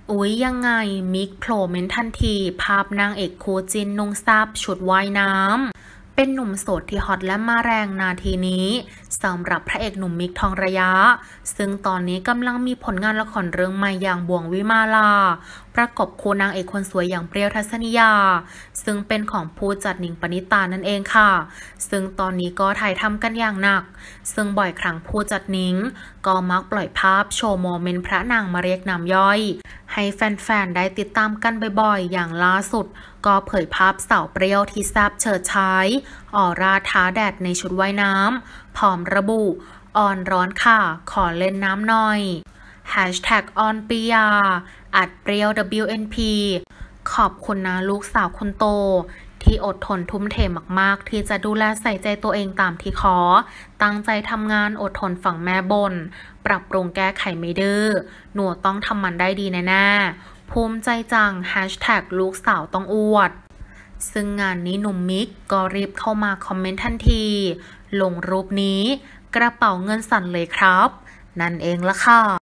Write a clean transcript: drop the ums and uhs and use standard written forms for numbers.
อุ๊ยยังไงมิกโผล่เม้นทันทีภาพนางเอกคู่จินนุ่งซับชุดว่ายน้ำเป็นหนุ่มโสดที่ฮอตและมาแรงนาทีนี้สำหรับพระเอกหนุ่มมิกทองระยะซึ่งตอนนี้กำลังมีผลงานละครเรื่องใหม่อย่างบ่วงวิมาลาประกบคู่นางเอกคนสวยอย่างเปรี้ยวทัศนียาซึ่งเป็นของผู้จัดหนิงปณิตานั่นเองค่ะซึ่งตอนนี้ก็ถ่ายทำกันอย่างหนักซึ่งบ่อยครั้งผู้จัดหนิงก็มักปล่อยภาพโชว์โมเมนต์พระนางมาเรียกน้ำย่อยให้แฟนๆได้ติดตามกันบ่อยๆอย่างล่าสุดก็เผยภาพสาวเปรี้ยวที่แซ่บเฉิดฉายออร่าท้าแดดในชุดว่ายน้ำพร้อมระบุอ่อนร้อนค่ะขอเล่นน้ำหน่อยออนปิยาอัดเปรี้ยว WNP ขอบคุณนะลูกสาวคนโตที่อดทนทุ่มเทมากๆที่จะดูแลใส่ใจตัวเองตามที่ขอตั้งใจทำงานอดทนฝั่งแม่บนปรับปรุงแก้ไขไม่ดื้อหนูต้องทำมันได้ดีแน่ๆภูมิใจจังลูกสาวต้องอวดซึ่งงานนี้หนุ่มมิกก็รีบเข้ามาคอมเมนต์ทันทีลงรูปนี้กระเป๋าเงินสั่นเลยครับนั่นเองละค่ะ